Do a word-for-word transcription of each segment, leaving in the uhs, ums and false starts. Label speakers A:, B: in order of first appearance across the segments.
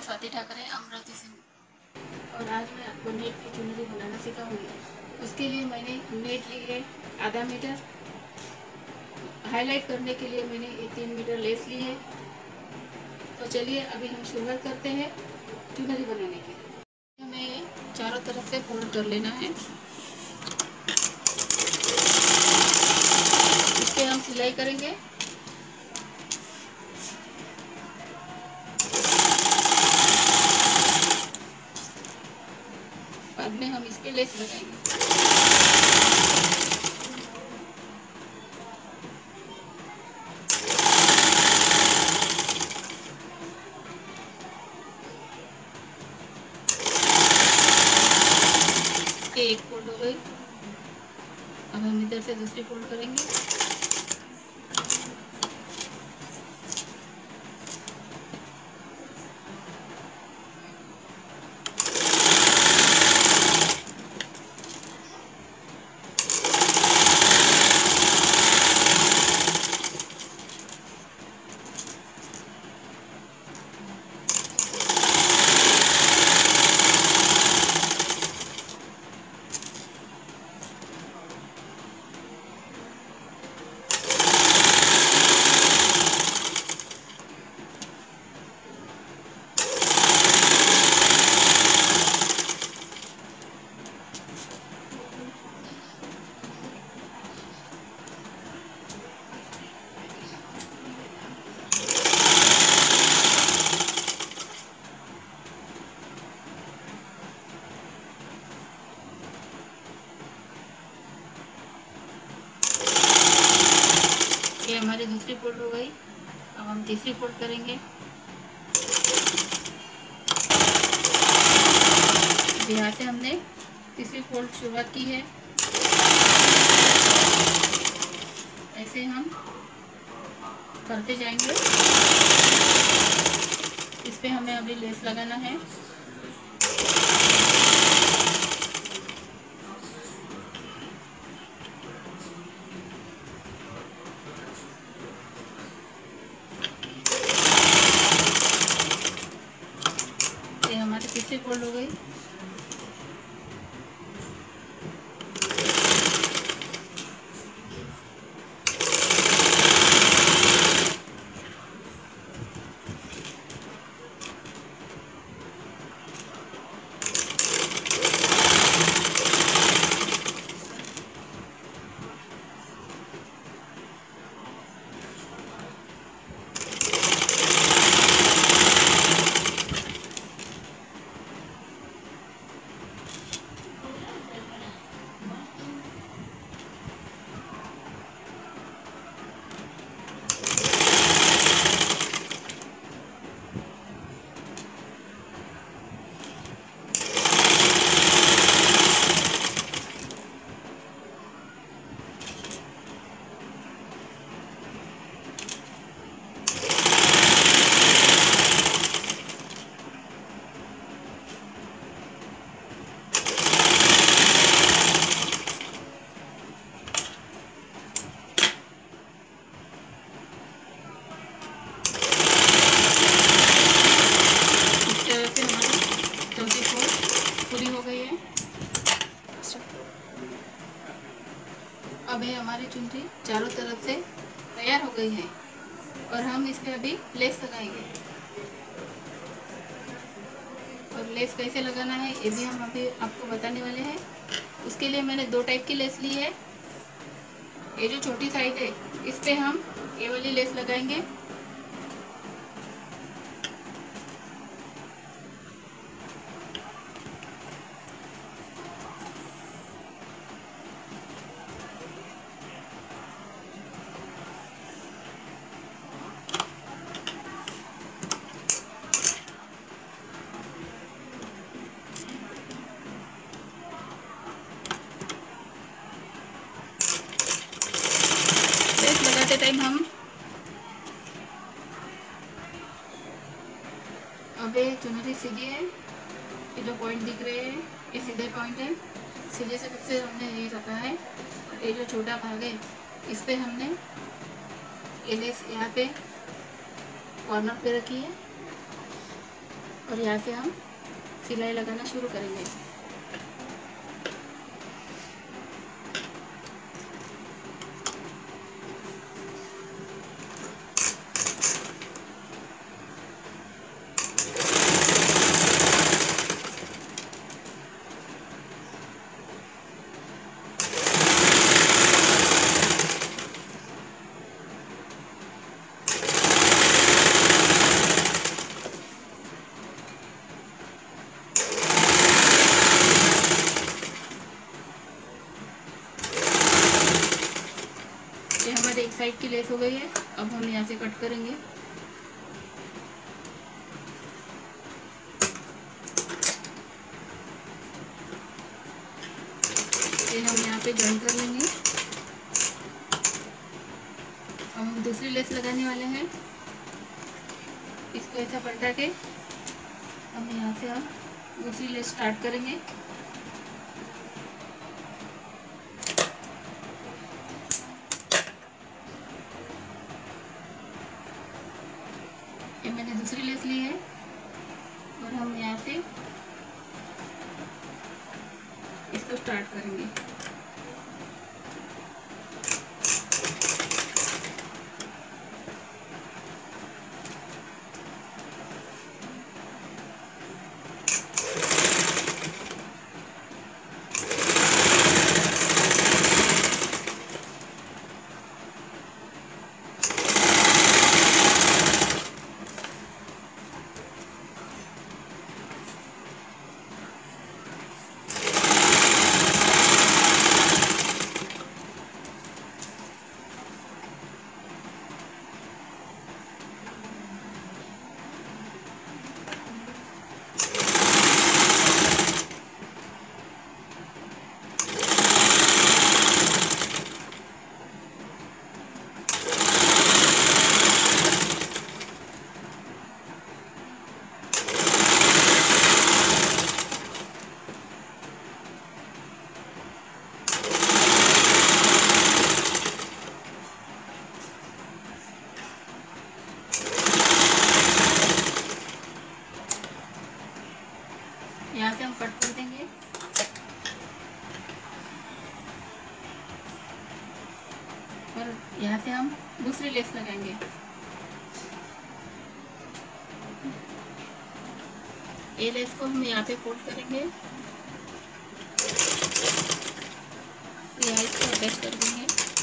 A: स्वाति ठाकरे अमरावती से और आज मैं आपको नेट की चुनरी बनाना सिखाऊंगी। उसके लिए मैंने नेट ली है आधा मीटर। हाईलाइट करने के लिए मैंने ये तीन मीटर लेस ली है। तो चलिए अभी हम शुरुआत करते हैं चुनरी बनाने की। हमें चारों तरफ से फोल्ड कर लेना है। इस पे हम सिलाई करेंगे। बाद में हम इस पे लेस लगाएंगे। एक फोल्ड हो गई। अब हम इधर से दूसरी फोल्ड करेंगे। ये हमारी दूसरी फोल्ड हो गई। अब हम तीसरी फोल्ड करेंगे। यहाँ से हमने तीसरी फोल्ड शुरुआत की है। ऐसे हम करते जाएंगे। इस पे हमें अभी लेस लगाना है। ये हमारी तीसरी फोल्ड हो गई। अब ये हमारी चुनरी चारों तरफ से तैयार हो गई है और हम इस पे अभी लेस लगाएंगे। और लेस कैसे लगाना है ये भी हम अभी आपको बताने वाले हैं। उसके लिए मैंने दो टाइप की लेस ली है। ये जो छोटी साइज है इस पे हम ये वाली लेस लगाएंगे। लगाते टाइम हम अब ये चुनरी सीधी है। ये जो पॉइंट दिख रहे हैं ये सीधे पॉइंट है। सीधे से से हमने ये रखा है। ये जो छोटा भाग है इस पे हमने ये लेस यहाँ पे कॉर्नर पे रखी है और यहाँ से हम सिलाई लगाना शुरू करेंगे। ये हमारे एक साइड की लेस हो गई है। अब हम यहाँ से कट करेंगे। ये हम यहाँ पे जॉइन कर लेंगे। अब हम दूसरी लेस लगाने वाले हैं। इसको ऐसा पलटा के हम यहाँ से हम दूसरी लेस स्टार्ट करेंगे। ये मैंने दूसरी लेस ली है और हम यहाँ से इसको स्टार्ट करेंगे। यहाँ से हम कट कर देंगे और यहाँ से हम दूसरी लेस लगाएंगे। ये लेस को हम यहाँ पे फोल्ड करेंगे, यहाँ इसको अटैच कर देंगे।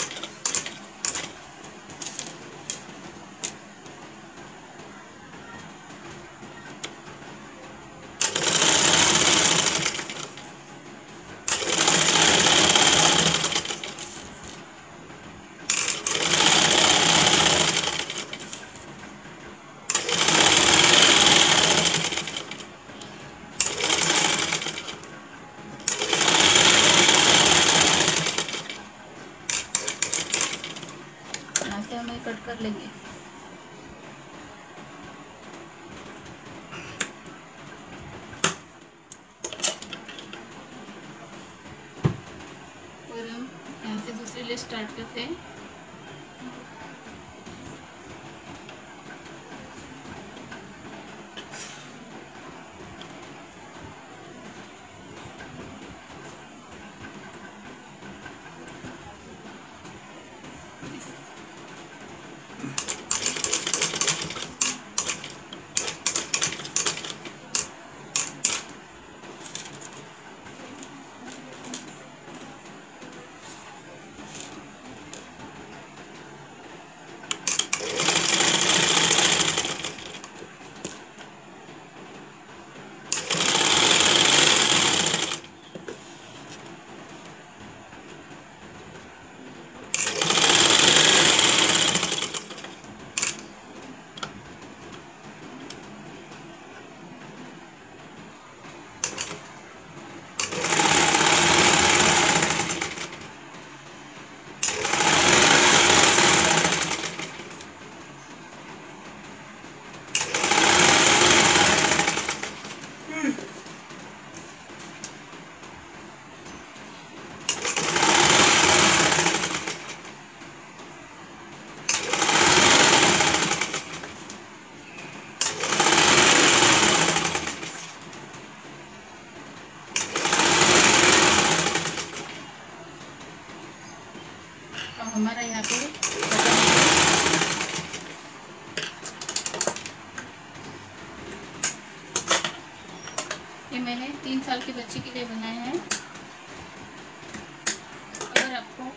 A: यहाँ से हमें कट कर लेंगे। और हम यहाँ से दूसरी लेस स्टार्ट करते हैं। अब हमारा यहाँ पे ये मैंने तीन साल की बच्ची के लिए बनाए हैं। अगर आपको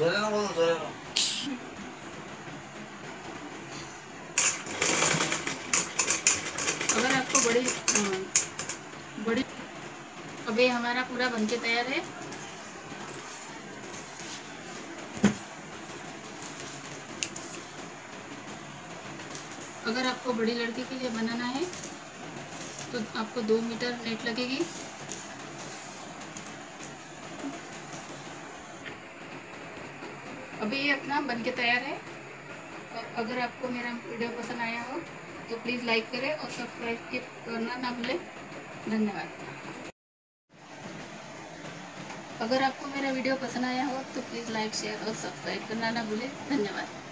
A: अगर आपको बड़ी बड़ी अब ये हमारा पूरा बनके तैयार है। अगर आपको बड़ी लड़की के लिए बनाना है तो आपको दो मीटर नेट लगेगी। अभी ये अपना बनके तैयार है। और अगर आपको मेरा वीडियो पसंद आया हो तो प्लीज़ लाइक करें और सब्सक्राइब करना ना भूलें। धन्यवाद। अगर आपको मेरा वीडियो पसंद आया हो तो प्लीज़ लाइक शेयर और सब्सक्राइब करना ना भूलें। धन्यवाद।